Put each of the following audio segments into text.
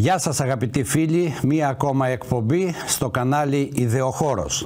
Γεια σας αγαπητοί φίλοι, μία ακόμα εκπομπή στο κανάλι Ιδεοχώρος.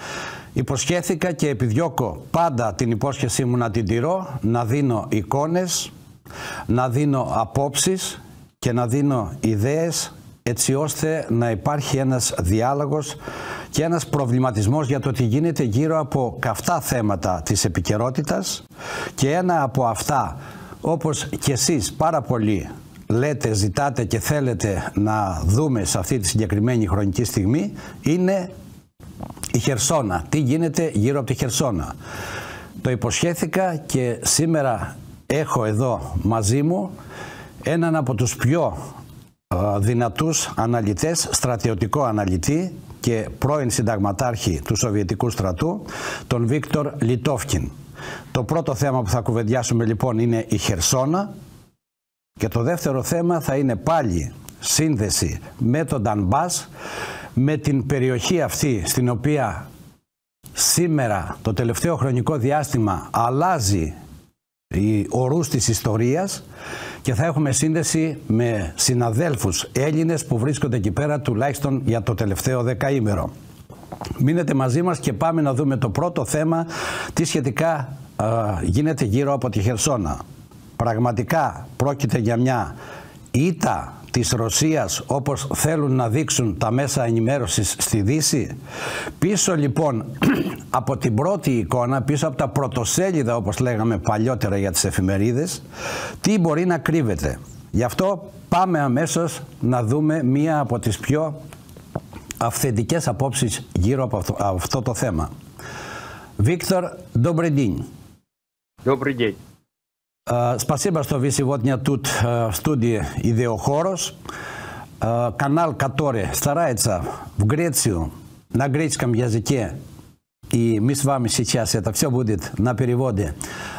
Υποσχέθηκα και επιδιώκω πάντα την υπόσχεσή μου να την τηρώ, να δίνω εικόνες, να δίνω απόψεις και να δίνω ιδέες, έτσι ώστε να υπάρχει ένας διάλογος και ένας προβληματισμός για το τι γίνεται γύρω από καυτά θέματα της επικαιρότητας, και ένα από αυτά, όπως και εσείς πάρα πολύ λέτε, ζητάτε και θέλετε να δούμε σε αυτή τη συγκεκριμένη χρονική στιγμή, είναι η Χερσόνα. Τι γίνεται γύρω από τη Χερσόνα. Το υποσχέθηκα και σήμερα έχω εδώ μαζί μου έναν από τους πιο δυνατούς αναλυτές, στρατιωτικό αναλυτή και πρώην συνταγματάρχη του Σοβιετικού στρατού, τον Βίκτορ Λιτόφκιν. Το πρώτο θέμα που θα κουβεντιάσουμε λοιπόν είναι η Χερσόνα, και το δεύτερο θέμα θα είναι πάλι σύνδεση με τον Ντανμπάς, με την περιοχή αυτή στην οποία σήμερα το τελευταίο χρονικό διάστημα αλλάζει η ορούς της ιστορίας, και θα έχουμε σύνδεση με συναδέλφους Έλληνες που βρίσκονται εκεί πέρα τουλάχιστον για το τελευταίο δεκαήμερο. Μείνετε μαζί μας και πάμε να δούμε το πρώτο θέμα, τι σχετικά γίνεται γύρω από τη Χερσόνα. Πραγματικά πρόκειται για μια ήττα της Ρωσίας, όπως θέλουν να δείξουν τα μέσα ενημέρωσης στη Δύση? Πίσω λοιπόν από την πρώτη εικόνα, πίσω από τα πρωτοσέλιδα όπως λέγαμε παλιότερα για τις εφημερίδες, τι μπορεί να κρύβεται? Γι' αυτό πάμε αμέσως να δούμε μία από τις πιο αυθεντικές απόψεις γύρω από αυτό το θέμα. Виктор, добрый день. Добрый день. Спасибо, что вы сегодня тут в студии Идеохорос. Канал, который старается в Грецию на греческом языке, и мы с вами сейчас, это все будет на переводе,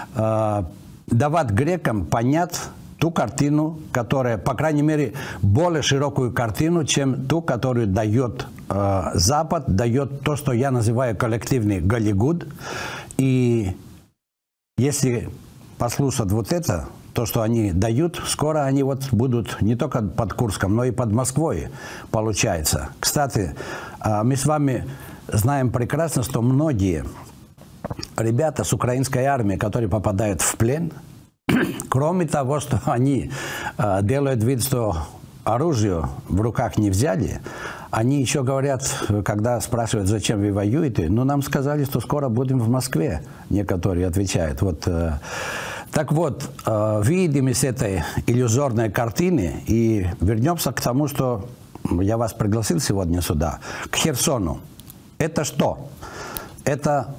давать грекам понять ту картину, которая, по крайней мере, более широкую картину, чем ту, которую дает Запад, дает то, что я называю коллективный Голливуд. И если послушать вот это, то, что они дают, скоро они вот будут не только под Курском, но и под Москвой, получается. Кстати, мы с вами знаем прекрасно, что многие ребята с украинской армии, которые попадают в плен, кроме того, что они делают вид, что оружие в руках не взяли, они еще говорят, когда спрашивают, зачем вы воюете, ну, нам сказали, что скоро будем в Москве, некоторые отвечают. Вот, так вот, выйдем из этой иллюзорной картины и вернемся к тому, что я вас пригласил сегодня сюда, к Херсону. Это что? Это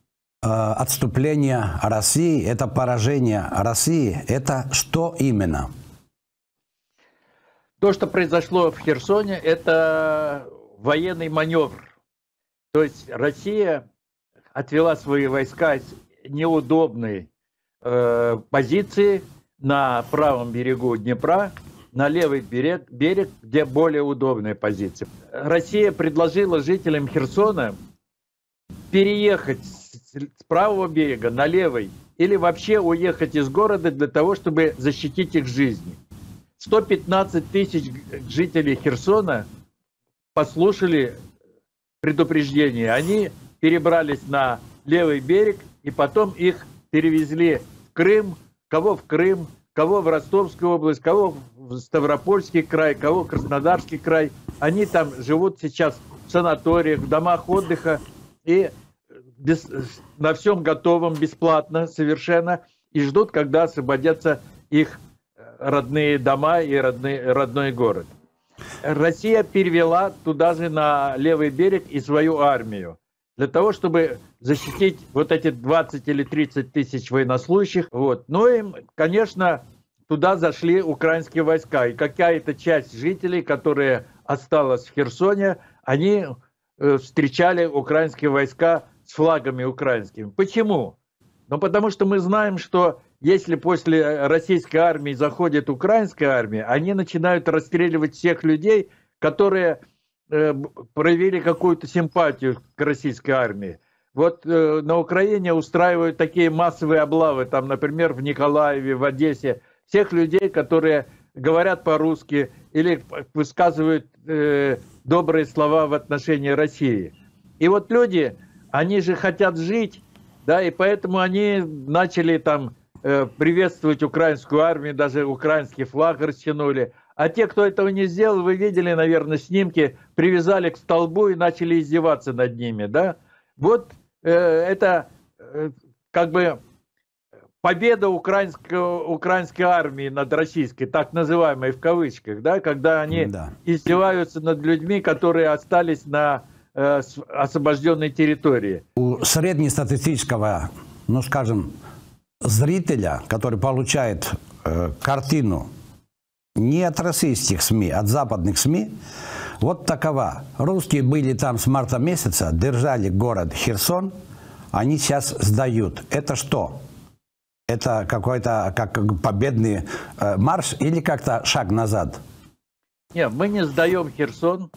отступление России, это поражение России, это что именно? То, что произошло в Херсоне, это военный маневр. То есть Россия отвела свои войска с неудобной позиции на правом берегу Днепра, на левый берег, где более удобная позиция. Россия предложила жителям Херсона переехать с правого берега на левый или вообще уехать из города для того, чтобы защитить их жизни. 115 тысяч жителей Херсона послушали предупреждение. Они перебрались на левый берег, и потом их перевезли в Крым, кого в Ростовскую область, кого в Ставропольский край, кого в Краснодарский край. Они там живут сейчас в санаториях, в домах отдыха, и на всем готовом, бесплатно совершенно, и ждут, когда освободятся их родные дома и родной город. Россия перевела туда же на левый берег и свою армию для того, чтобы защитить вот эти 20 или 30 тысяч военнослужащих. Вот. Ну и, конечно, туда зашли украинские войска. И какая-то часть жителей, которая осталась в Херсоне, они встречали украинские войска с флагами украинскими. Почему? Ну, потому что мы знаем, что если после российской армии заходит украинская армия, они начинают расстреливать всех людей, которые проявили какую-то симпатию к российской армии. Вот на Украине устраивают такие массовые облавы, там, например, в Николаеве, в Одессе, всех людей, которые говорят по-русски или высказывают добрые слова в отношении России. И вот люди, они же хотят жить, да, и поэтому они начали там приветствовать украинскую армию, даже украинский флаг растянули. А те, кто этого не сделал, вы видели, наверное, снимки, привязали к столбу и начали издеваться над ними, да. Вот это как бы победа украинской армии над российской, так называемой в кавычках, да, когда они издеваются над людьми, которые остались на освобожденной территории. У среднестатистического, ну скажем, зрителя, который получает картину не от российских СМИ, от западных СМИ, вот такова. Русские были там с марта месяца, держали город Херсон, они сейчас сдают. Это что? Это какой-то как победный марш или как-то шаг назад? Нет, мы не сдаем Херсон.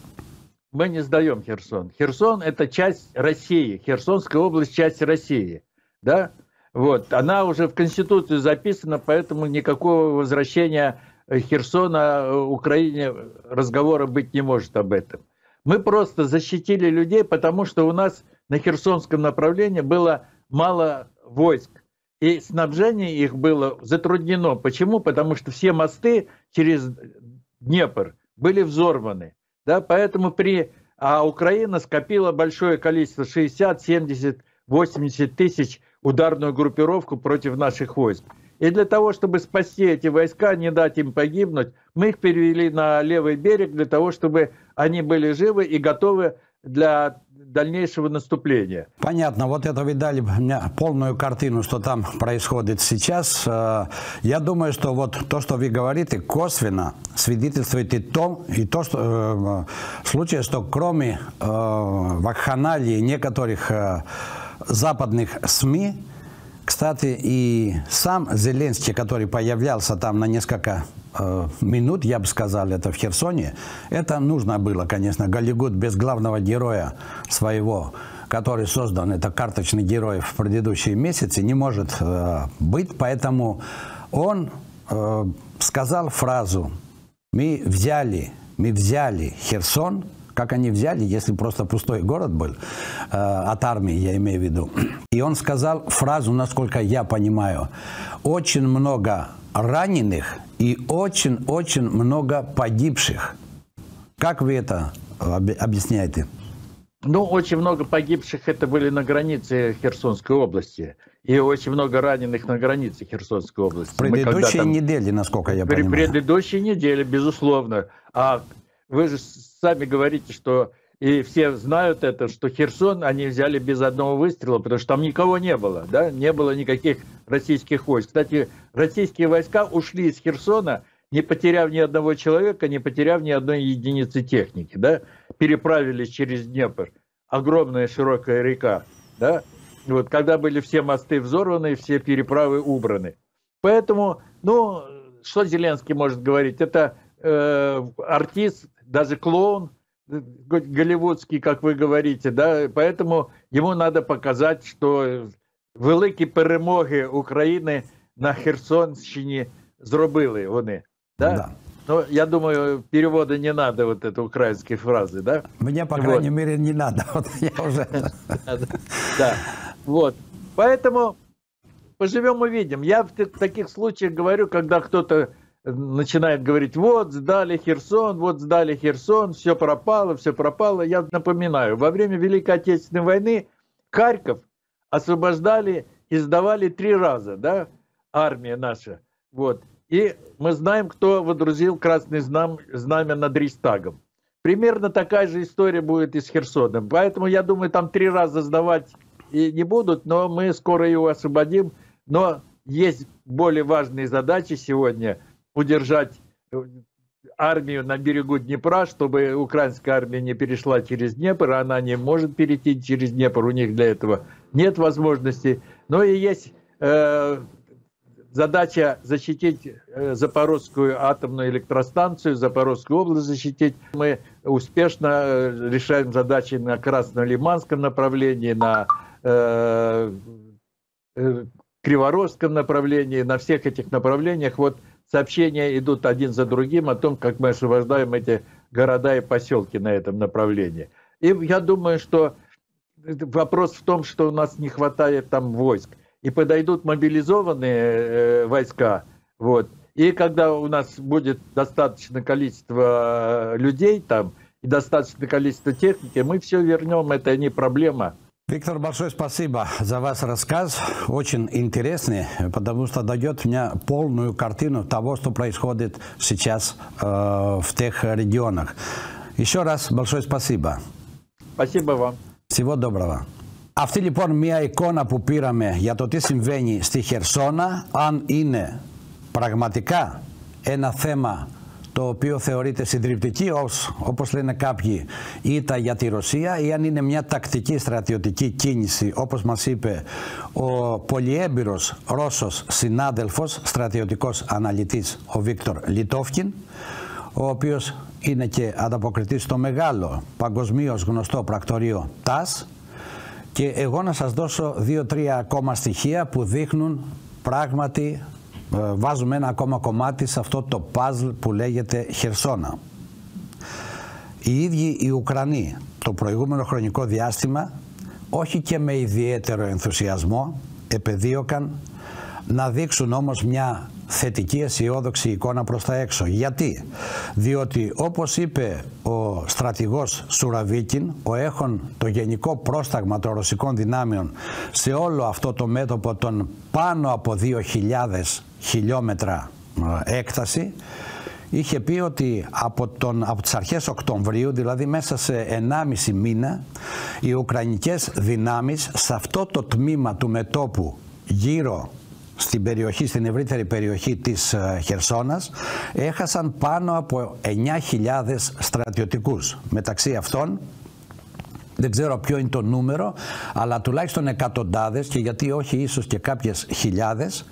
Мы не сдаем Херсон. Херсон – это часть России. Херсонская область – часть России. Да? Вот. Она уже в Конституции записана, поэтому никакого возвращения Херсона Украине разговора быть не может об этом. Мы просто защитили людей, потому что у нас на Херсонском направлении было мало войск. И снабжение их было затруднено. Почему? Потому что все мосты через Днепр были взорваны. Да? Поэтому Украина скопила большое количество, 60, 70, 80 тысяч ударную группировку против наших войск. И для того, чтобы спасти эти войска, не дать им погибнуть, мы их перевели на левый берег, для того, чтобы они были живы и готовы для дальнейшего наступления. Понятно. Вот это вы дали мне полную картину, что там происходит сейчас. Я думаю, что вот то, что вы говорите, косвенно свидетельствует и то, что в случае, что кроме вакханалии некоторых западных СМИ, кстати, и сам Зеленский, который появлялся там на несколько минут, я бы сказал, это в Херсоне, это нужно было, конечно. Голливуд без главного героя своего, который создан, это карточный герой в предыдущие месяцы, не может быть, поэтому он сказал фразу мы взяли Херсон». Как они взяли, если просто пустой город был, от армии, я имею в виду. И он сказал фразу, насколько я понимаю, очень много раненых и очень-очень много погибших. Как вы это объясняете? Ну, очень много погибших это были на границе Херсонской области. И очень много раненых на границе Херсонской области. В предыдущей неделе, насколько я понимаю. В предыдущей неделе, безусловно. А вы же сами говорите, что, и все знают это, что Херсон они взяли без одного выстрела, потому что там никого не было, да, не было никаких российских войск. Кстати, российские войска ушли из Херсона, не потеряв ни одного человека, не потеряв ни одной единицы техники, да, переправились через Днепр, огромная широкая река, да, вот, когда были все мосты взорваны, все переправы убраны. Поэтому, ну, что Зеленский может говорить? Это артист, даже клоун голливудский, как вы говорите, да, поэтому ему надо показать, что великі перемоги України на Херсонщині зробили вони, да? Но я думаю, перевода не надо, вот этой украинской фразы, да? Мне, по крайней мере, не надо, вот я уже... Да, вот, поэтому поживем увидим. Я в таких случаях говорю, когда кто-то начинает говорить, вот сдали Херсон, все пропало. Я напоминаю, во время Великой Отечественной войны Харьков освобождали и сдавали 3 раза, да, армия наша. Вот. И мы знаем, кто водрузил красное знамя над Рейхстагом. Примерно такая же история будет и с Херсоном. Поэтому, я думаю, там 3 раза сдавать и не будут, но мы скоро его освободим. Но есть более важные задачи сегодня – удержать армию на берегу Днепра, чтобы украинская армия не перешла через Днепр, она не может перейти через Днепр, у них для этого нет возможности. Но и есть задача защитить Запорожскую атомную электростанцию, Запорожскую область защитить. Мы успешно решаем задачи на Краснолиманском направлении, на Криворожском направлении, на всех этих направлениях. Вот сообщения идут один за другим о том, как мы освобождаем эти города и поселки на этом направлении. И я думаю, что вопрос в том, что у нас не хватает там войск. И подойдут мобилизованные войска, вот. И когда у нас будет достаточное количество людей там и достаточное количество техники, мы все вернем, это не проблема. Виктор, большое спасибо за ваш рассказ. Очень интересный, потому что дает мне полную картину того, что происходит сейчас в тех регионах. Еще раз большое спасибо. Спасибо вам. Всего доброго. Αυτή λοιπόν μια εικόνα που πήραμε για το τι συμβαίνει στη Χερσόνα, αν είναι πραγματικά ένα θέμα το οποίο θεωρείται συντριπτική, όπως λένε κάποιοι, ήττα για τη Ρωσία, ή αν είναι μια τακτική στρατιωτική κίνηση, όπως μας είπε ο πολυέμπειρος Ρώσος συνάδελφος, στρατιωτικός αναλυτής, ο Βίκτορ Λιτόφκιν, ο οποίος είναι και ανταποκριτής στο μεγάλο παγκοσμίως γνωστό πρακτορείο TASS. Και εγώ να σας δώσω 2-3 ακόμα στοιχεία που δείχνουν πράγματι, βάζουμε ένα ακόμα κομμάτι σε αυτό το παζλ που λέγεται Χερσόνα. Οι ίδιοι οι Ουκρανοί το προηγούμενο χρονικό διάστημα, όχι και με ιδιαίτερο ενθουσιασμό, επεδίωκαν να δείξουν όμως μια θετική αισιόδοξη εικόνα προς τα έξω. Γιατί? Διότι όπως είπε ο στρατηγός Σουραβίκιν, ο έχων το γενικό πρόσταγμα των ρωσικών δυνάμεων σε όλο αυτό το μέτωπο των πάνω από 2.000 χιλιόμετρα έκταση, είχε πει ότι από τις αρχές Οκτωβρίου, δηλαδή μέσα σε 1,5 μήνα, οι ουκρανικές δυνάμεις σε αυτό το τμήμα του μετώπου γύρω στην περιοχή, στην ευρύτερη περιοχή της Χερσόνας, έχασαν πάνω από 9.000 στρατιωτικούς. Μεταξύ αυτών, δεν ξέρω ποιο είναι το νούμερο, αλλά τουλάχιστον εκατοντάδες, και γιατί όχι ίσως και κάποιες χιλιάδες,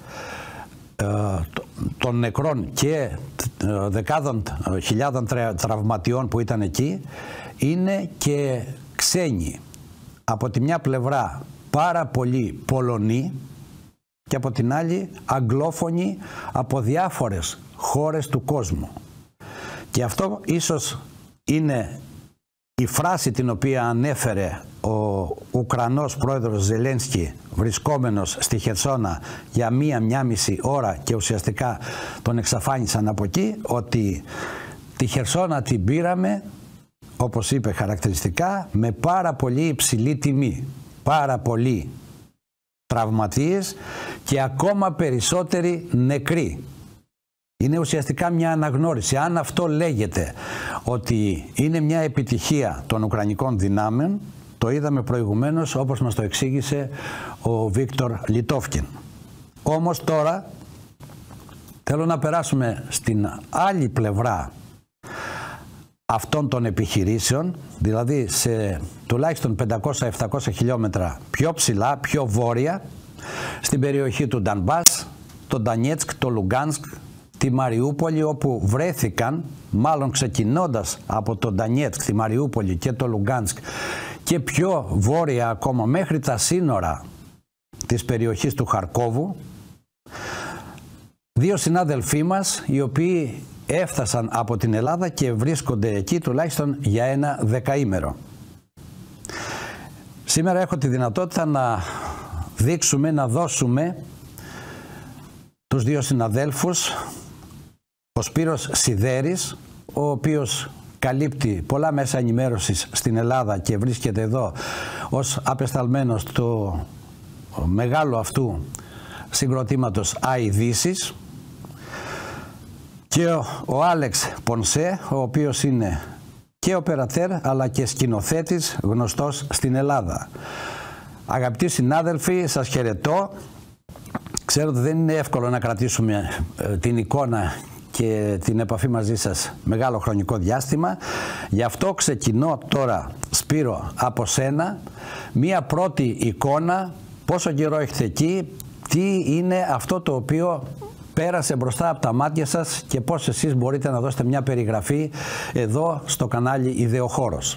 των νεκρών και δεκάδων χιλιάδων τραυματιών που ήταν εκεί, είναι και ξένοι. Από τη μια πλευρά πάρα πολλοί Πολωνοί, και από την άλλη αγγλόφωνοι από διάφορες χώρες του κόσμου. Και αυτό ίσως είναι η φράση την οποία ανέφερε ο Ουκρανός πρόεδρος Ζελένσκι, βρισκόμενος στη Χερσόνα για μία μισή ώρα, και ουσιαστικά τον εξαφάνισαν από εκεί, ότι τη Χερσόνα την πήραμε, όπως είπε χαρακτηριστικά, με πάρα πολύ υψηλή τιμή. Πάρα πολύ τραυματίες και ακόμα περισσότεροι νεκροί. Είναι ουσιαστικά μια αναγνώριση. Αν αυτό λέγεται ότι είναι μια επιτυχία των Ουκρανικών δυνάμεων, το είδαμε προηγουμένως, όπως μας το εξήγησε ο Βίκτορ Λιτόφκιν. Όμως τώρα θέλω να περάσουμε στην άλλη πλευρά αυτών των επιχειρήσεων, δηλαδή σε τουλάχιστον 500-700 χιλιόμετρα πιο ψηλά, πιο βόρεια, στην περιοχή του Ντανμπάς, το Ντανιέτσκ, το Λουγκάνσκ, τη Μαριούπολη, όπου βρέθηκαν, μάλλον ξεκινώντας από το Ντανιέτσκ, τη Μαριούπολη και το Λουγκάνσκ, και πιο βόρεια ακόμα μέχρι τα σύνορα της περιοχής του Χαρκόβου, δύο συνάδελφοί μας, οι οποίοι έφτασαν από την Ελλάδα και βρίσκονται εκεί τουλάχιστον για ένα δεκαήμερο. Σήμερα έχω τη δυνατότητα να δείξουμε, να δώσουμε τους δύο συναδέλφους, ο Σπύρος Σιδέρης, ο οποίος καλύπτει πολλά μέσα ενημέρωσης στην Ελλάδα και βρίσκεται εδώ ως απεσταλμένος του μεγάλου αυτού συγκροτήματος ΑΗδήσεις, και ο Άλεξ Πονσέ, ο οποίος είναι και οπερατέρ αλλά και σκηνοθέτης γνωστός στην Ελλάδα. Αγαπητοί συνάδελφοι, σας χαιρετώ. Ξέρω ότι δεν είναι εύκολο να κρατήσουμε την εικόνα και την επαφή μαζί σας μεγάλο χρονικό διάστημα. Γι' αυτό ξεκινώ τώρα, Σπύρο, από σένα μία πρώτη εικόνα, πόσο καιρό έχετε εκεί, τι είναι αυτό το οποίο πέρασε μπροστά από τα μάτια σας και πώς εσείς μπορείτε να δώσετε μια περιγραφή εδώ στο κανάλι Ιδεοχώρος.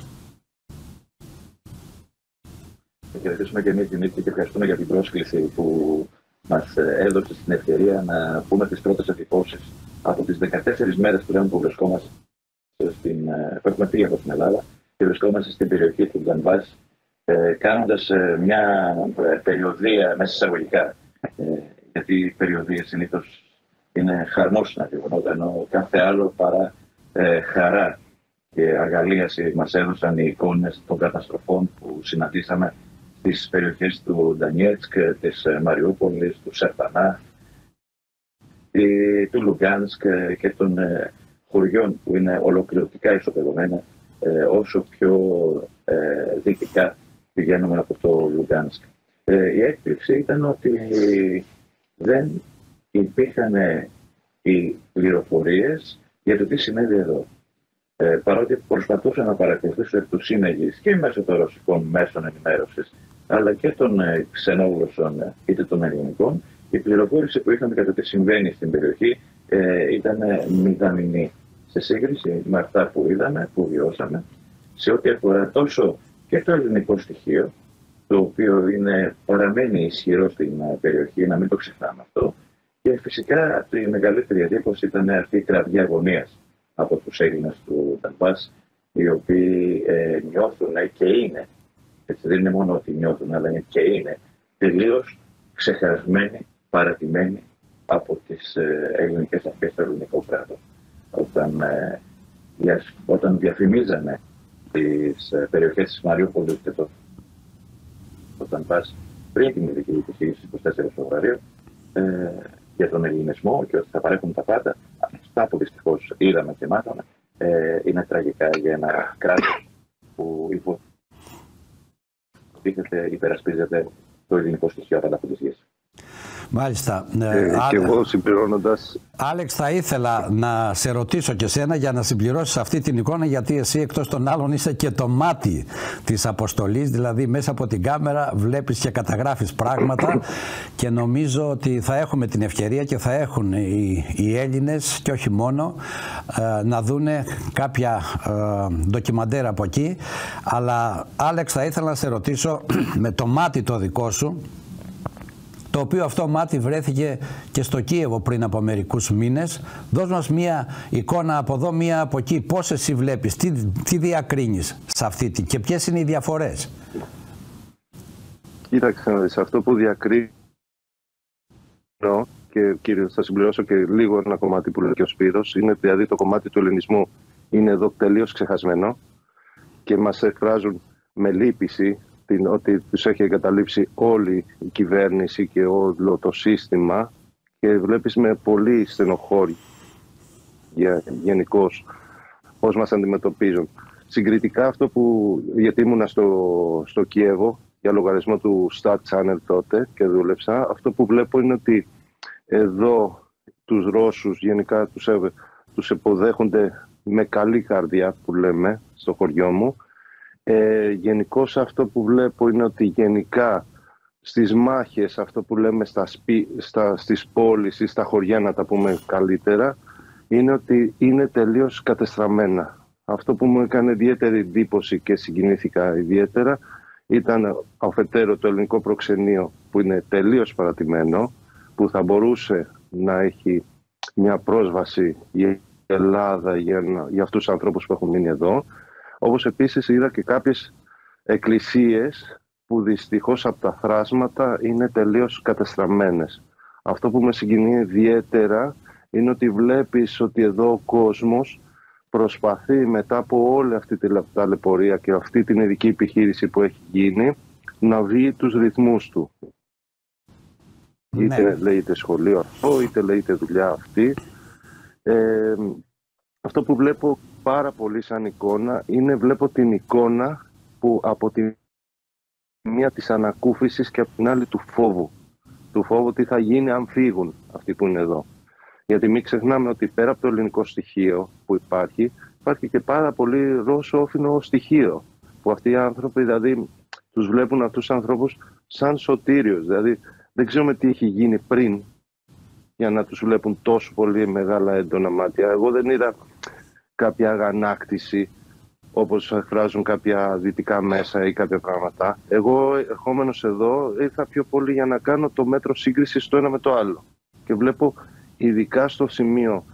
Θα χαιρετήσουμε και εμείς, Δημήτρη, και ευχαριστούμε για την πρόσκληση που μας έδωσε την ευκαιρία να πούμε τις πρώτες εντυπώσεις από τις 14 μέρες που βρισκόμαστε που έχουμε φύγει από την Ελλάδα και βρισκόμαστε στην περιοχή του Ντονμπάς, κάνοντας μια περιοδεία μέσα εισαγωγικά, γιατί οι περιοδίες συνήθως είναι χαρμόσυνα γεγονότα, ενώ κάθε άλλο παρά χαρά και αργαλίαση μας έδωσαν οι εικόνες των καταστροφών που συναντήσαμε στις περιοχές του Ντανιέτσκ, της Μαριούπολης, του Σερτανά, του Λουγκάνσκ και των χωριών που είναι ολοκληρωτικά ισοπεδωμένα όσο πιο δυτικά πηγαίνουμε από το Λουγκάνσκ. Η έκπληξη ήταν ότι δεν υπήρχαν οι πληροφορίες για το τι συνέβη εδώ. Παρότι προσπαθούσα να παρακολουθήσω εκ του σύνεγγυς και μέσω των ρωσικών μέσων ενημέρωσης, αλλά και των ξενόγλωσσων είτε των ελληνικών, η πληροφόρηση που είχαμε για το τι συμβαίνει στην περιοχή ήταν μηδαμινή σε σύγκριση με αυτά που είδαμε, που βιώσαμε, σε ό,τι αφορά τόσο και το ελληνικό στοιχείο, το οποίο παραμένει ισχυρό στην περιοχή, να μην το ξεχνάμε αυτό, και φυσικά η μεγαλύτερη εντύπωση ήταν αυτή η κραυγή αγωνίας από τους Έλληνες του Ντονμπάς, οι οποίοι νιώθουν και είναι, έτσι δεν είναι μόνο ότι νιώθουν, αλλά είναι και είναι τελείως ξεχασμένοι, παρατημένοι από τις ελληνικές αρχές του ελληνικού κράτους. Όταν διαφημίζανε τις περιοχές της Μαριούπολης και το Ντονμπάς πριν την ειδική επιχείρηση 24 Φεβρουαρίου για τον ελληνισμό και ότι θα παρέχουν τα πάντα, αυτά που δυστυχώς είδαμε και μάθαμε είναι τραγικά για ένα κράτος που υπερασπίζεται το ελληνικό στοιχείο από τα γης. Μάλιστα. Και εγώ συμπληρώνοντας... Άλεξ, θα ήθελα να σε ρωτήσω και σένα για να συμπληρώσεις αυτή την εικόνα, γιατί εσύ εκτός των άλλων είσαι και το μάτι της αποστολής, δηλαδή μέσα από την κάμερα βλέπεις και καταγράφεις πράγματα και νομίζω ότι θα έχουμε την ευκαιρία και θα έχουν οι Έλληνες και όχι μόνο να δούνε κάποια ντοκιμαντέρ από εκεί. Αλλά Άλεξ, θα ήθελα να σε ρωτήσω με το μάτι το δικό σου, το οποίο αυτό μάτι βρέθηκε και στο Κίεβο πριν από μερικούς μήνες. Δώσ' μας μία εικόνα από εδώ, μία από εκεί. Πώς εσύ βλέπεις, τι διακρίνεις σε αυτή και ποιες είναι οι διαφορές? Κοίταξε, σε αυτό που διακρίνω, και κύριε, θα συμπληρώσω και λίγο ένα κομμάτι που λέει και ο Σπύρος, είναι δηλαδή το κομμάτι του ελληνισμού είναι εδώ τελείως ξεχασμένο και μας εκφράζουν με λύπηση ότι τους έχει εγκαταλείψει όλη η κυβέρνηση και όλο το σύστημα και βλέπεις με πολύ στενοχώρη γενικώς πώς μας αντιμετωπίζουν. Συγκριτικά αυτό που, γιατί ήμουνα στο Κιέβο για λογαριασμό του Star Channel τότε και δούλεψα, αυτό που βλέπω είναι ότι εδώ τους Ρώσους γενικά τους υποδέχονται με καλή καρδιά που λέμε στο χωριό μου. Γενικώς αυτό που βλέπω είναι ότι γενικά στις μάχες, αυτό που λέμε στις πόλεις ή στα χωριά να τα πούμε καλύτερα, είναι ότι είναι τελείως κατεστραμμένα. Αυτό που μου έκανε ιδιαίτερη εντύπωση και συγκινήθηκα ιδιαίτερα ήταν αφετέρου το ελληνικό προξενείο που είναι τελείως παρατημένο, που θα μπορούσε να έχει μια πρόσβαση η Ελλάδα για αυτούς τους ανθρώπους που έχουν μείνει εδώ. Όπως επίσης είδα και κάποιες εκκλησίες που δυστυχώς από τα θράσματα είναι τελείως κατεστραμμένες. Αυτό που με συγκινεί ιδιαίτερα είναι ότι βλέπεις ότι εδώ ο κόσμος προσπαθεί μετά από όλη αυτή τη ταλαιπωρία και αυτή την ειδική επιχείρηση που έχει γίνει να βγει τους ρυθμούς του. Ναι. Είτε λέγεται σχολείο αυτό, είτε λέγεται δουλειά αυτή. Αυτό που βλέπω πάρα πολύ σαν εικόνα βλέπω την εικόνα που από τη μία της ανακούφισης και από την άλλη του φόβου. Του φόβου τι θα γίνει αν φύγουν αυτοί που είναι εδώ. Γιατί μην ξεχνάμε ότι πέρα από το ελληνικό στοιχείο που υπάρχει και πάρα πολύ ρώσο-όφινο στοιχείο. Που αυτοί οι άνθρωποι δηλαδή τους βλέπουν αυτούς τους ανθρώπους σαν σωτήριος. Δηλαδή δεν ξέρουμε τι έχει γίνει πριν για να τους βλέπουν τόσο πολύ μεγάλα έντονα μάτια. Εγώ δεν είδα κάποια αγανάκτηση όπως εκφράζουν κάποια δυτικά μέσα ή κάποια πράγματα. Εγώ ερχόμενος εδώ ήρθα πιο πολύ για να κάνω το μέτρο σύγκρισης το ένα με το άλλο. Και βλέπω ειδικά στο σημείο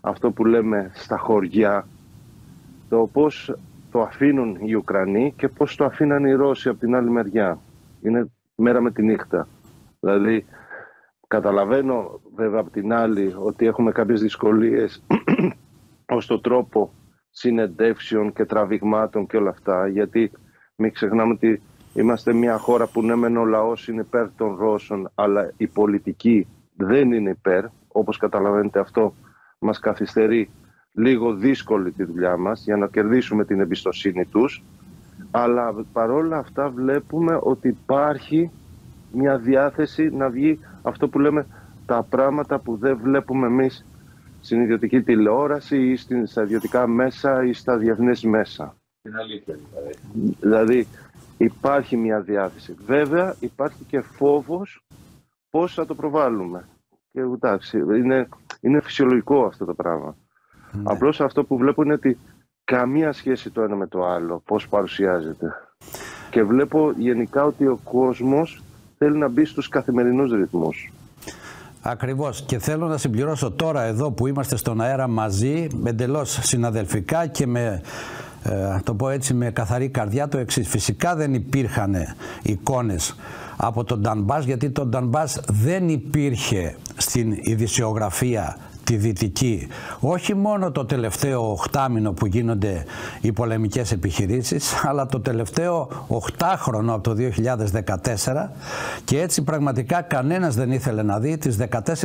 αυτό που λέμε στα χωριά, το πώς το αφήνουν οι Ουκρανοί και πώς το αφήναν οι Ρώσοι από την άλλη μεριά. Είναι μέρα με τη νύχτα. Δηλαδή, καταλαβαίνω βέβαια από την άλλη ότι έχουμε κάποιες δυσκολίες ως το τρόπο συνεντεύσεων και τραβηγμάτων και όλα αυτά, γιατί μην ξεχνάμε ότι είμαστε μια χώρα που ναι μεν ο λαός είναι υπέρ των Ρώσων, αλλά η πολιτική δεν είναι υπέρ. Όπως καταλαβαίνετε, αυτό μας καθυστερεί λίγο δύσκολη τη δουλειά μας για να κερδίσουμε την εμπιστοσύνη τους. Αλλά παρόλα αυτά βλέπουμε ότι υπάρχει μια διάθεση να βγει αυτό που λέμε τα πράγματα που δεν βλέπουμε εμείς στην ιδιωτική τηλεόραση ή στα ιδιωτικά μέσα ή στα διεθνές μέσα. Είναι αλήθεια. Δηλαδή υπάρχει μια διάθεση. Βέβαια υπάρχει και φόβος πώς θα το προβάλλουμε. Και εντάξει, είναι φυσιολογικό αυτό το πράγμα. Ναι. Απλώς αυτό που βλέπω είναι ότι καμία σχέση το ένα με το άλλο, πώς παρουσιάζεται. Και βλέπω γενικά ότι ο κόσμος θέλει να μπει στους καθημερινούς ρυθμούς. Ακριβώς. Και θέλω να συμπληρώσω τώρα εδώ που είμαστε στον αέρα μαζί, εντελώς συναδελφικά και με, το πω έτσι, με καθαρή καρδιά το εξής. Φυσικά δεν υπήρχαν εικόνες από τον Ντανμπάς, γιατί το Ντανμπάς δεν υπήρχε στην ειδησιογραφία τη δυτική. Όχι μόνο το τελευταίο οχτάμηνο που γίνονται οι πολεμικές επιχειρήσεις, αλλά το τελευταίο 8χρονο από το 2014, και έτσι πραγματικά κανένας δεν ήθελε να δει τις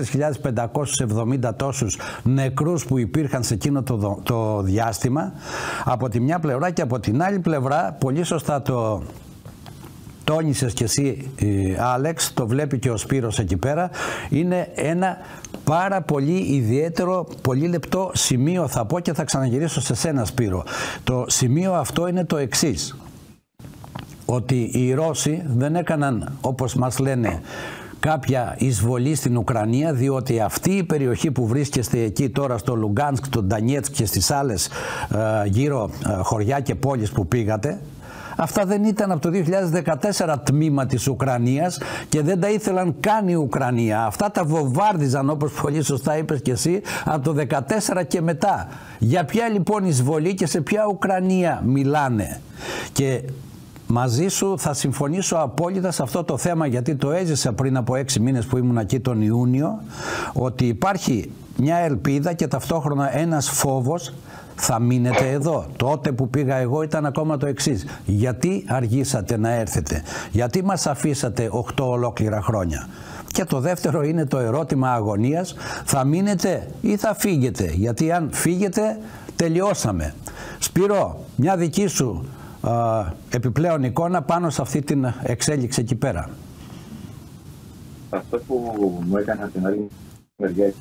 14.570 τόσους νεκρούς που υπήρχαν σε εκείνο το διάστημα από τη μια πλευρά, και από την άλλη πλευρά, πολύ σωστά το τόνισες και εσύ, Άλεξ, το βλέπει και ο Σπύρος εκεί πέρα, είναι ένα πάρα πολύ ιδιαίτερο, πολύ λεπτό σημείο, θα πω, και θα ξαναγυρίσω σε σένα, Σπύρο. Το σημείο αυτό είναι το εξής, ότι οι Ρώσοι δεν έκαναν, όπως μας λένε, κάποια εισβολή στην Ουκρανία, διότι αυτή η περιοχή που βρίσκεστε εκεί τώρα στο Λουγκάνσκ, το Ντανιέτσκ και στις άλλες γύρω χωριά και πόλεις που πήγατε, αυτά δεν ήταν από το 2014 τμήμα της Ουκρανίας και δεν τα ήθελαν καν η Ουκρανία. Αυτά τα βομβάρδιζαν, όπως πολύ σωστά είπες και εσύ, από το 2014 και μετά. Για ποια λοιπόν εισβολή και σε ποια Ουκρανία μιλάνε? Και μαζί σου θα συμφωνήσω απόλυτα σε αυτό το θέμα, γιατί το έζησα πριν από 6 μήνες που ήμουν εκεί τον Ιούνιο, ότι υπάρχει μια ελπίδα και ταυτόχρονα ένας φόβος. Θα μείνετε εδώ? Τότε που πήγα εγώ ήταν ακόμα το εξής. Γιατί αργήσατε να έρθετε? Γιατί μας αφήσατε 8 ολόκληρα χρόνια? Και το δεύτερο είναι το ερώτημα αγωνίας. Θα μείνετε ή θα φύγετε? Γιατί αν φύγετε τελειώσαμε. Σπύρο, μια δική σου επιπλέον εικόνα πάνω σε αυτή την εξέλιξη εκεί πέρα. Αυτό που μου έκανε από την άλλη μεριά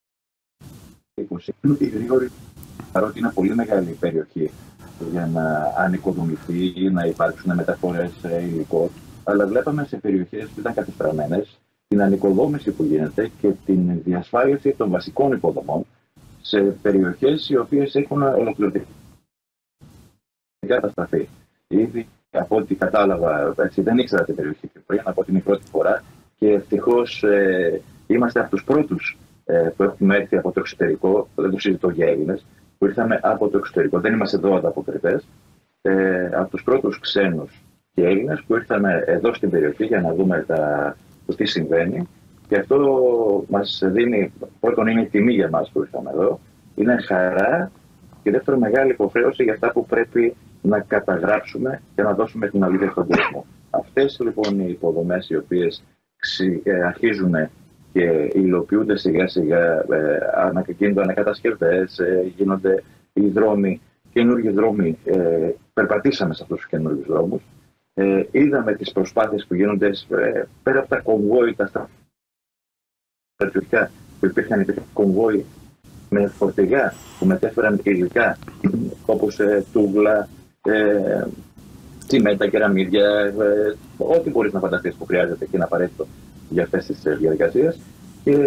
η γρήγορη, παρότι είναι πολύ μεγάλη η περιοχή για να ανοικοδομηθεί ή να υπάρξουν μεταφορές υλικό, αλλά βλέπαμε σε περιοχές που ήταν κατεστραμμένες την ανοικοδόμηση που γίνεται και την διασφάλιση των βασικών υποδομών σε περιοχές οι οποίες έχουν ολοκληρωθεί. Κατασταθεί. Ήδη από ό,τι κατάλαβα, έτσι, δεν ήξερα την περιοχή πιο πριν, από την πρώτη φορά, και ευτυχώς είμαστε από τους πρώτους που έχουμε έρθει από το εξωτερικό. Δεν το συζητώ για Έλληνες, που ήρθαμε από το εξωτερικό. Δεν είμαστε εδώ ανταποκριτές. Από τους πρώτους ξένους και Έλληνες που ήρθαμε εδώ στην περιοχή για να δούμε το τι συμβαίνει. Και αυτό μας δίνει, πρώτον, είναι η τιμή για μας που ήρθαμε εδώ, είναι χαρά, και δεύτερον, μεγάλη υποχρέωση για αυτά που πρέπει να καταγράψουμε και να δώσουμε την αλήθεια στον κόσμο. Αυτές λοιπόν οι υποδομές οι οποίες αρχίζουν και υλοποιούνται σιγά σιγά, γίνονται ανακατασκευές, γίνονται οι δρόμοι, καινούργιοι δρόμοι, περπατήσαμε σε αυτούς τους καινούργιους δρόμους, είδαμε τις προσπάθειες που γίνονται πέρα από τα κομβόι, τα στρατιωτικά που υπήρχαν κομβόι με φορτηγά που μετέφεραν υλικά όπως τούβλα, τσιμέντα, κεραμίδια, ό,τι μπορείς να φανταστείς που χρειάζεται και είναι απαραίτητο για αυτές τις διαδικασίες. Και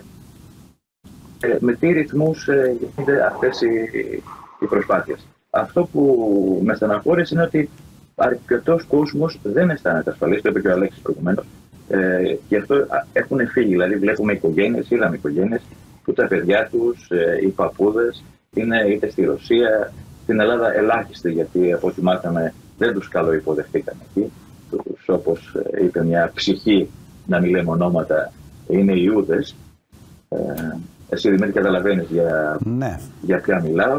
με τι ρυθμούς γίνονται αυτές οι προσπάθειες. Αυτό που με στεναχώρησε είναι ότι αρκετός κόσμος δεν αισθάνεται ασφαλής, το είπε και ο Αλέξης προηγουμένως, και αυτό έχουν φύγει. Δηλαδή, βλέπουμε οικογένειες, είδαμε οικογένειες που τα παιδιά τους, οι παππούδες, είναι είτε στη Ρωσία, στην Ελλάδα ελάχιστοι, γιατί από ό,τι μάθαμε δεν τους καλοϋποδεχτήκαν εκεί. Όπως είπε μια ψυχή, να μην λέμε ονόματα, είναι Ιούδες. Εσύ Δημήτρη καταλαβαίνεις για ποια μιλάω.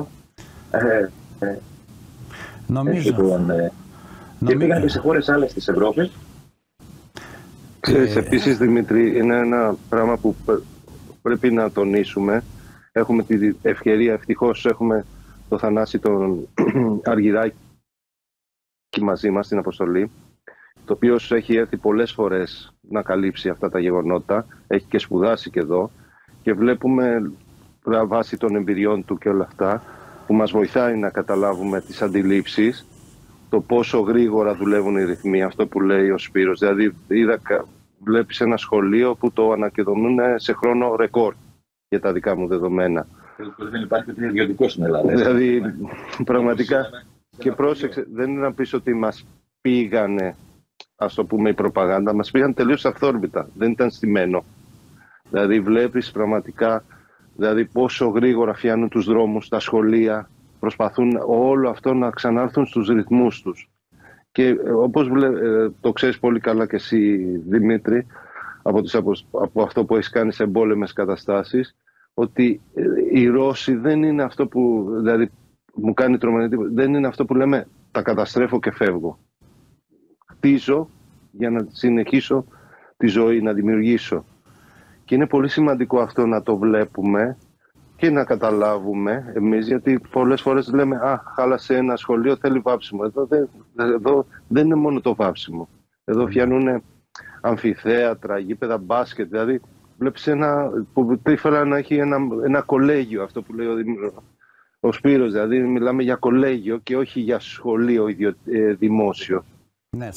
Νομίζω. Και πήγαν και σε χώρες άλλες της Ευρώπης. Ξέρεις, επίσης Δημήτρη, είναι ένα πράγμα που πρέπει να τονίσουμε. Έχουμε τη ευκαιρία, ευτυχώς έχουμε το Θανάση τον Αργυράκη μαζί μας στην αποστολή, το οποίο έχει έρθει πολλές φορές να καλύψει αυτά τα γεγονότα, έχει και σπουδάσει και εδώ και βλέπουμε βάσει των εμπειριών του και όλα αυτά που μας βοηθάει να καταλάβουμε τις αντιλήψεις, το πόσο γρήγορα δουλεύουν οι ρυθμοί, αυτό που λέει ο Σπύρος. Δηλαδή βλέπεις ένα σχολείο που το ανακαιδομούν σε χρόνο ρεκόρ για τα δικά μου δεδομένα. Δεν υπάρχει ούτε ιδιωτικό στην Ελλάδα. Δηλαδή πραγματικά, και πρόσεξε, δεν είναι να πεις ότι μας πήγανε, ας το πούμε, η προπαγάνδα, μας πήγαν τελείως αυθόρμητα, δεν ήταν στημένο. Δηλαδή βλέπεις πραγματικά πόσο γρήγορα φτιάχνουν τους δρόμους, τα σχολεία, προσπαθούν όλο αυτό να ξανάρθουν στους ρυθμούς τους. Και όπως το ξέρεις πολύ καλά και εσύ Δημήτρη, από αυτό που έχεις κάνει σε εμπόλεμες καταστάσεις, ότι οι Ρώσοι δεν είναι αυτό που, δηλαδή μου κάνει τρομερή, δεν είναι αυτό που λέμε τα καταστρέφω και φεύγω. Χτίζω για να συνεχίσω τη ζωή, να δημιουργήσω. Και είναι πολύ σημαντικό αυτό να το βλέπουμε και να καταλάβουμε εμείς, γιατί πολλές φορές λέμε χάλασε ένα σχολείο, θέλει βάψιμο. Εδώ δεν είναι μόνο το βάψιμο. Εδώ φτιάχνουν αμφιθέατρα, γήπεδα μπάσκετ, δηλαδή βλέπεις που ήθελα να έχει ένα κολέγιο, αυτό που λέει ο Σπύρος, δηλαδή μιλάμε για κολέγιο και όχι για σχολείο δημόσιο. Ναι,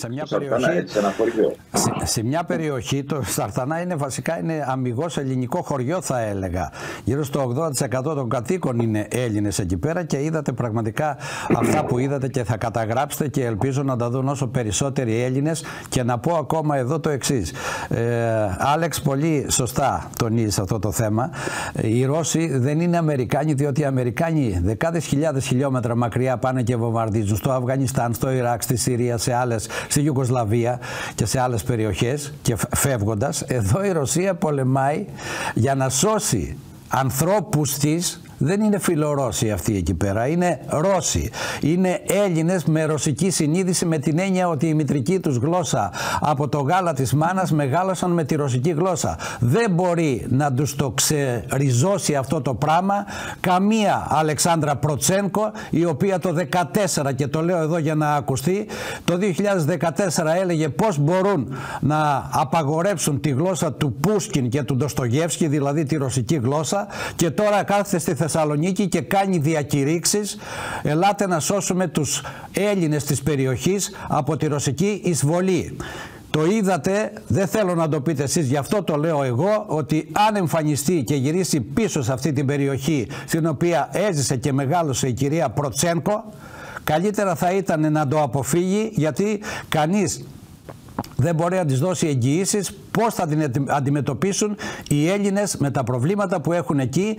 σε μια περιοχή το Σαρτανά είναι αμιγώς ελληνικό χωριό, θα έλεγα. Γύρω στο 80% των κατοίκων είναι Έλληνες εκεί πέρα και είδατε πραγματικά αυτά που είδατε και θα καταγράψετε και ελπίζω να τα δουν όσο περισσότεροι Έλληνες. Και να πω ακόμα εδώ το εξής. Άλεξ, πολύ σωστά τονίζεις αυτό το θέμα. Οι Ρώσοι δεν είναι Αμερικάνοι, διότι οι Αμερικάνοι δεκάδες χιλιάδες χιλιόμετρα μακριά πάνε και βομβαρδίζουν στο Αφγανιστάν, στο Ιράκ, στη Συρία, στη Ιουγκοσλαβία και σε άλλες περιοχές, και φεύγοντας, εδώ η Ρωσία πολεμάει για να σώσει ανθρώπους της. Δεν είναι φιλορώσοι αυτοί εκεί πέρα, είναι Ρώσοι. Είναι Έλληνες με ρωσική συνείδηση, με την έννοια ότι η μητρική τους γλώσσα από το γάλα της μάνας μεγάλωσαν με τη ρωσική γλώσσα. Δεν μπορεί να τους το ξεριζώσει αυτό το πράγμα καμία Αλεξάνδρα Προτσένκο, η οποία το 2014, και το λέω εδώ για να ακουστεί, το 2014 έλεγε πώς μπορούν να απαγορέψουν τη γλώσσα του Πούσκιν και του Ντοστογεύσκη, δηλαδή τη ρωσική γλώσσα, και τώρα κάθεται στη Θεσσαλονίκη και κάνει διακηρύξεις, ελάτε να σώσουμε τους Έλληνες της περιοχής από τη ρωσική εισβολή. Το είδατε, δεν θέλω να το πείτε εσείς, γι' αυτό το λέω εγώ, ότι αν εμφανιστεί και γυρίσει πίσω σε αυτή την περιοχή στην οποία έζησε και μεγάλωσε η κυρία Προτσένκο, καλύτερα θα ήταν να το αποφύγει, γιατί κανείς δεν μπορεί να της δώσει εγγυήσεις πώς θα την αντιμετωπίσουν οι Έλληνες με τα προβλήματα που έχουν εκεί,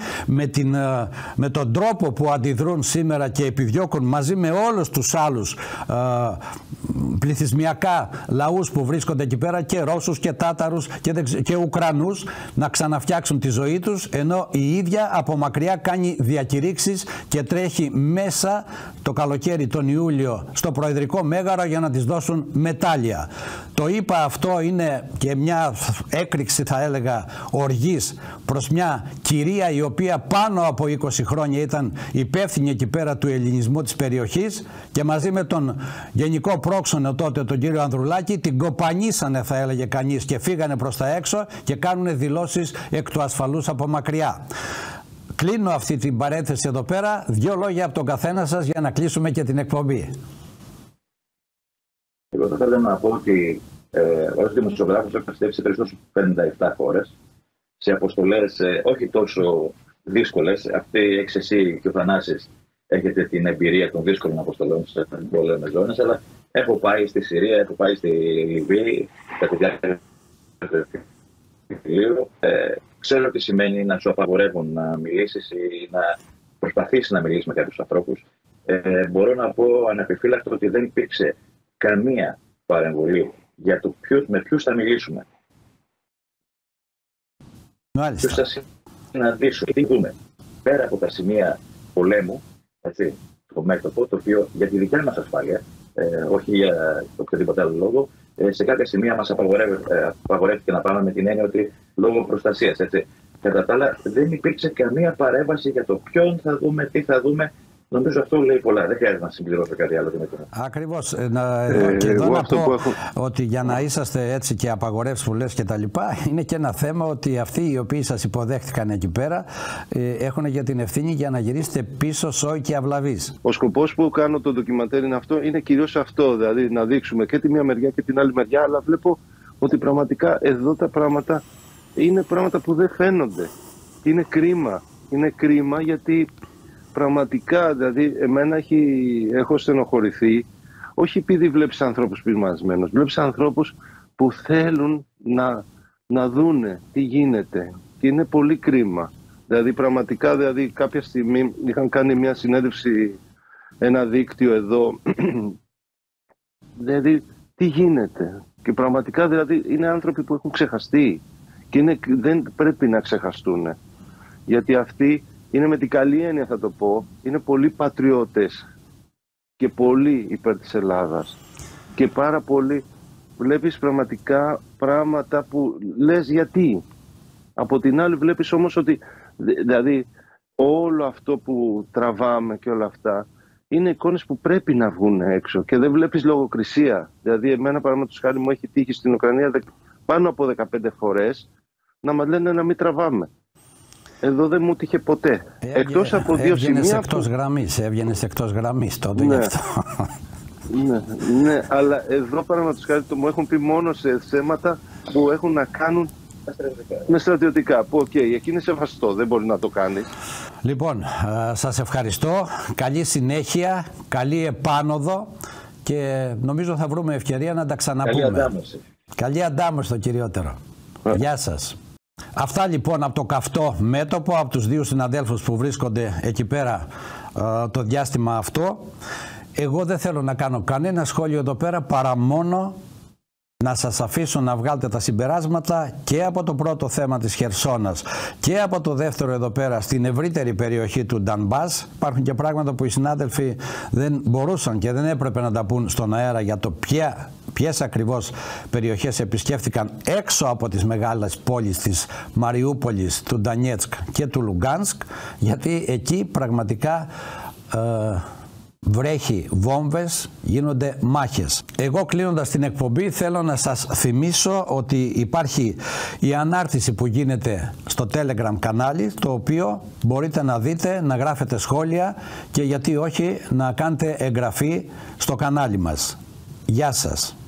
με τον τρόπο που αντιδρούν σήμερα και επιδιώκουν μαζί με όλους τους άλλους πληθυσμιακά λαούς που βρίσκονται εκεί πέρα, και Ρώσους και Τάταρους και Ουκρανούς, να ξαναφτιάξουν τη ζωή τους, ενώ η ίδια από μακριά κάνει διακηρύξεις και τρέχει μέσα το καλοκαίρι τον Ιούλιο στο Προεδρικό Μέγαρο για να της δώσουν μετάλλια. Το είπα αυτό, είναι και μια έκρηξη, θα έλεγα, οργής προς μια κυρία η οποία πάνω από 20 χρόνια ήταν υπεύθυνη εκεί πέρα του ελληνισμού της περιοχής, και μαζί με τον γενικό πρόξενο τότε, τον κύριο Ανδρουλάκη, την κοπανίσανε, θα έλεγε κανείς, και φύγανε προς τα έξω και κάνουν δηλώσεις εκ του ασφαλούς από μακριά. Κλείνω αυτή την παρένθεση εδώ πέρα. Δύο λόγια από τον καθένα σας για να κλείσουμε και την εκπομπή. Εγώ θα ήθελα να πω ότι ως δημοσιογράφος έχω ταξιδέψει σε περισσότερες 57 χώρες, σε αποστολές όχι τόσο δύσκολες. Αυτή έχεις εσύ και ο Θανάσης, έχετε την εμπειρία των δύσκολων αποστολών σε πόλεμες ζώνες, αλλά έχω πάει στη Συρία, έχω πάει στη Λιβύη, κατά τη διάρκεια του ξέρω τι σημαίνει να σου απαγορεύουν να μιλήσεις ή να προσπαθήσεις να μιλήσεις με κάποιους ανθρώπους. Μπορώ να πω ανεπιφύλακτα ότι δεν υπήρξε καμία παρεμβολή για το με ποιους θα μιλήσουμε. Ποιους θα συναντήσουμε, τι δούμε. Πέρα από τα σημεία πολέμου, έτσι, το μέτωπο, το οποίο για τη δικιά μας ασφάλεια, όχι για οποιοδήποτε άλλο λόγο, σε κάποια σημεία μας απαγορεύτηκε να πάμε με την έννοια ότι λόγω προστασίας. Έτσι. Κατά τα άλλα, δεν υπήρξε καμία παρέμβαση για το ποιον θα δούμε, τι θα δούμε. Νομίζω αυτό λέει πολλά. Δεν χρειάζεται να συμπληρώσω κάτι άλλο. Ακριβώς. Εδώ να πω ότι για να είσαστε έτσι και απαγορεύσεις που λες και τα λοιπά, είναι και ένα θέμα ότι αυτοί οι οποίοι σας υποδέχτηκαν εκεί πέρα έχουν για την ευθύνη για να γυρίσετε πίσω σόι και αυλαβείς. Ο σκοπός που κάνω το ντοκιματέρ είναι αυτό, είναι κυρίως αυτό. Δηλαδή να δείξουμε και τη μία μεριά και την άλλη μεριά, αλλά βλέπω ότι πραγματικά εδώ τα πράγματα είναι πράγματα που δεν φαίνονται. Είναι κρίμα. Είναι κρίμα γιατί πραγματικά, δηλαδή, εμένα έχω στενοχωρηθεί, όχι επειδή βλέπεις ανθρώπους πεισματισμένους, βλέπεις ανθρώπους που θέλουν να δούνε τι γίνεται και είναι πολύ κρίμα. Δηλαδή, πραγματικά, κάποια στιγμή είχαν κάνει μια συνέντευξη, ένα δίκτυο εδώ, δηλαδή, τι γίνεται. Και πραγματικά, δηλαδή, είναι άνθρωποι που έχουν ξεχαστεί και δεν πρέπει να ξεχαστούν, γιατί αυτοί είναι, με την καλή έννοια θα το πω, είναι πολύ πατριώτες και πολύ υπέρ της Ελλάδας. Και πάρα πολύ βλέπεις πραγματικά πράγματα που λες γιατί. Από την άλλη βλέπεις όμως ότι δηλαδή όλο αυτό που τραβάμε και όλα αυτά είναι εικόνες που πρέπει να βγουν έξω και δεν βλέπεις λογοκρισία. Δηλαδή εμένα παραδείγματος χάρη μου έχει τύχει στην Ουκρανία πάνω από 15 φορές να μας λένε να μην τραβάμε. Εδώ δεν μου τύχε ποτέ. Εκτός από δύο σημεία. Έβγαινες εκτός γραμμής τότε γι' αυτό. Ναι, αλλά εδώ παραδείγματος χάρη μου έχουν πει μόνο σε θέματα που έχουν να κάνουν με στρατιωτικά. Που εκεί είναι σεβαστό, δεν μπορεί να το κάνει. Λοιπόν, σας ευχαριστώ. Καλή συνέχεια, καλή επάνωδο και νομίζω θα βρούμε ευκαιρία να τα ξαναπούμε. Καλή αντάμωση το κυριότερο. Γεια σας. Αυτά λοιπόν από το καυτό μέτωπο, από τους δύο συναδέλφους που βρίσκονται εκεί πέρα το διάστημα αυτό. Εγώ δεν θέλω να κάνω κανένα σχόλιο εδώ πέρα παρά μόνο να σας αφήσω να βγάλετε τα συμπεράσματα και από το πρώτο θέμα της Χερσόνας και από το δεύτερο εδώ πέρα στην ευρύτερη περιοχή του Ντανμπάς. Υπάρχουν και πράγματα που οι συνάδελφοι δεν μπορούσαν και δεν έπρεπε να τα πούν στον αέρα για το ποιες ακριβώς περιοχές επισκέφθηκαν έξω από τις μεγάλες πόλεις της Μαριούπολης, του Ντανιέτσκ και του Λουγκάνσκ, γιατί εκεί πραγματικά βρέχει βόμβες, γίνονται μάχες. Εγώ κλείνοντας την εκπομπή θέλω να σας θυμίσω ότι υπάρχει η ανάρτηση που γίνεται στο Telegram κανάλι, το οποίο μπορείτε να δείτε, να γράφετε σχόλια και γιατί όχι να κάνετε εγγραφή στο κανάλι μας. Γεια σας.